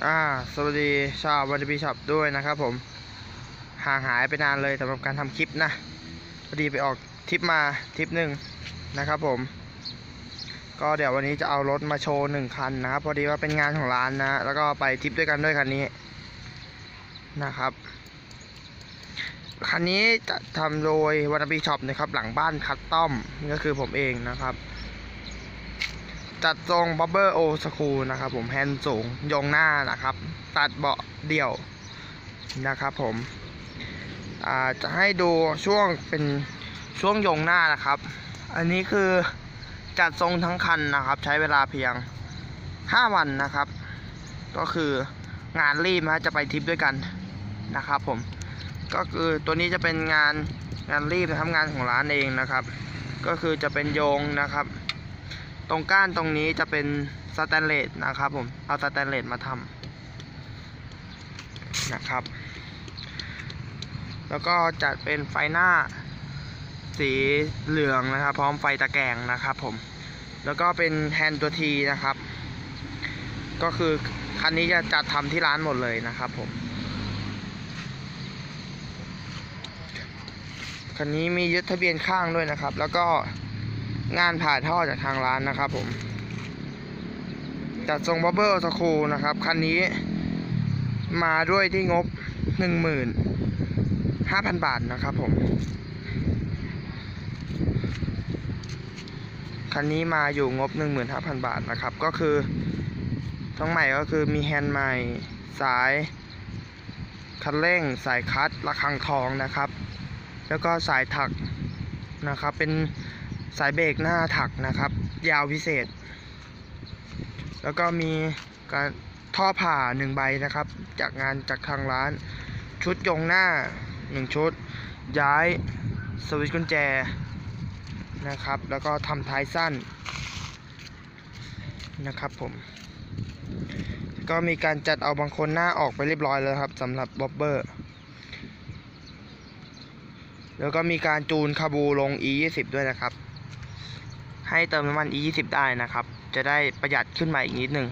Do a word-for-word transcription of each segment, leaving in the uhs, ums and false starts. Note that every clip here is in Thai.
อ่าสวัสดีชาววันดีช็อปด้วยนะครับผมห่างหายไปนานเลยสำหรับการทำคลิปนะพอดีไปออกทริปมาทริปหนึ่งนะครับผมก็เดี๋ยววันนี้จะเอารถมาโชว์หนึ่งคันนะครับพอดีว่าเป็นงานของร้านนะแล้วก็ไปทริปด้วยกันด้วยคันนี้นะครับคันนี้จะทำโดยวันดีช็อปนะครับหลังบ้านคัสตอมก็คือผมเองนะครับจัดทรงบับเบิลโอสคูนะครับผมแฮนด์สูงยงหน้านะครับตัดเบาะเดี่ยวนะครับผมอ่าจะให้ดูช่วงเป็นช่วงยงหน้านะครับอันนี้คือจัดทรงทั้งคันนะครับใช้เวลาเพียงห้าวันนะครับก็คืองานรีบนะจะไปทริปด้วยกันนะครับผมก็คือตัวนี้จะเป็นงานงานรีบทำงานของร้านเองนะครับก็คือจะเป็นโยงนะครับตรงก้านตรงนี้จะเป็นสแตนเลสนะครับผมเอาสแตนเลสมาทำนะครับแล้วก็จัดเป็นไฟหน้าสีเหลืองนะครับพร้อมไฟตะแกรงนะครับผมแล้วก็เป็นแฮนด์ตัวทีนะครับก็คือคันนี้จะจัดทำที่ร้านหมดเลยนะครับผมคันนี้มียึดทะเบียนข้างด้วยนะครับแล้วก็งานผ่าท่อจากทางร้านนะครับผมจัดทรงบับเบิลสคูนะครับคันนี้มาด้วยที่งบ หนึ่งหมื่นห้าพัน บาทนะครับผมคันนี้มาอยู่งบ หนึ่งหมื่นห้าพัน บาทนะครับก็คือทั้งใหม่ก็คือมีแฮนด์ใหม่สายคันเร่งสายคัตระฆังทองนะครับแล้วก็สายถักนะครับเป็นสายเบรกหน้าถักนะครับยาวพิเศษแล้วก็มีการท่อผ่าหนึ่งใบนะครับจากงานจากทางร้านชุดยงหน้าหนึ่งชุดย้ายสวิตช์กุญแจนะครับแล้วก็ทำท้ายสั้นนะครับผมก็มีการจัดเอาบางคนหน้าออกไปเรียบร้อยแล้วครับสำหรับบ๊อบเบอร์แล้วก็มีการจูนคาบูลง อี ยี่สิบ ด้วยนะครับให้เติมน้ำมัน อี ยี่สิบ ได้นะครับจะได้ประหยัดขึ้นมาอีกนิดนึง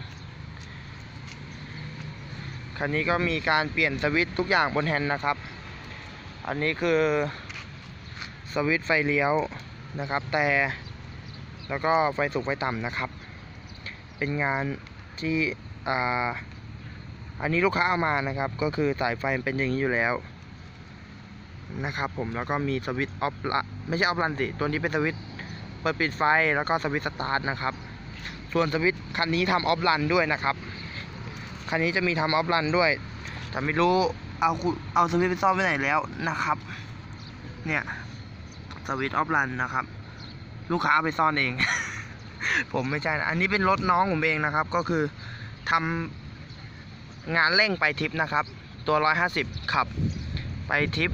คันนี้ก็มีการเปลี่ยนสวิตช์ทุกอย่างบนแฮนด์นะครับอันนี้คือสวิตช์ไฟเลี้ยวนะครับแต่แล้วก็ไฟสูงไฟต่ำนะครับเป็นงานที่อ่าอันนี้ลูกค้าเอามานะครับก็คือสายไฟเป็นอย่างนี้อยู่แล้วนะครับผมแล้วก็มีสวิตช์ออฟไม่ใช่ออฟรันสิตัวนี้เป็นสวิตช์เปิดปิดไฟแล้วก็สวิตช์สตาร์ทนะครับส่วนสวิตช์คันนี้ทำออฟรันด้วยนะครับคันนี้จะมีทำออฟรันด้วยแต่ไม่รู้เอาเอาสวิตช์ไปซ่อนไว้ไหนแล้วนะครับเนี่ยสวิตช์ออฟรันนะครับลูกค้าเอาไปซ่อนเอง ผมไม่ใช่นะอันนี้เป็นรถน้องผมเองนะครับก็คือทำงานเร่งไปทริปนะครับตัวหนึ่งร้อยห้าสิบขับไปทริป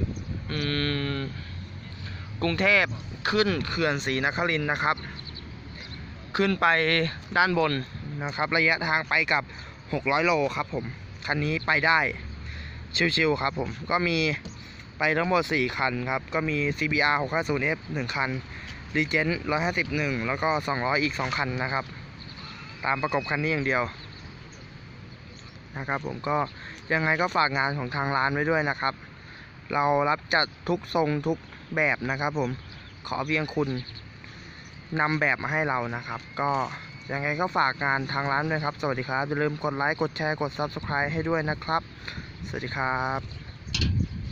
กรุงเทพขึ้นเขื่อนศรีนครินทร์นะครับขึ้นไปด้านบนนะครับระยะทางไปกับหกร้อยโลครับผมคันนี้ไปได้ชิวๆครับผมก็มีไปทั้งหมดสี่คันครับก็มี ซี บี อาร์ หกห้าศูนย์ เอฟ หนึ่งคัน Legend หนึ่งร้อยห้าสิบหนึ่งแล้วก็สองร้อยอีกสองคันนะครับตามประกบคันนี้อย่างเดียวนะครับผมก็ยังไงก็ฝากงานของทางร้านไว้ด้วยนะครับเรารับจัดทุกทรงทุกแบบนะครับผมขอเพียงคุณนำแบบมาให้เรานะครับก็ยังไงก็ฝากงานทางร้านด้วยครับสวัสดีครับอย่าลืมกดไลค์กดแชร์กด ซับสไครบ์ ให้ด้วยนะครับสวัสดีครับ